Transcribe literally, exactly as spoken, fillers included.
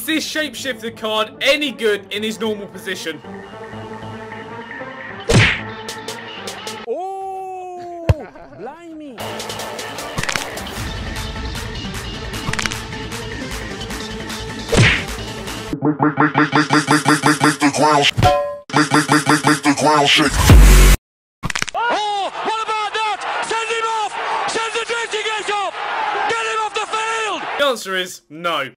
this Shapeshifter card any good in his normal position? Oh, blimey. Make, make, make, make, make, make, make, make, make, make the ground, make, make, make, make, make the ground shake. Oh, what about that? Send him off! Send the drifting gate off! Get him off the field! The answer is no.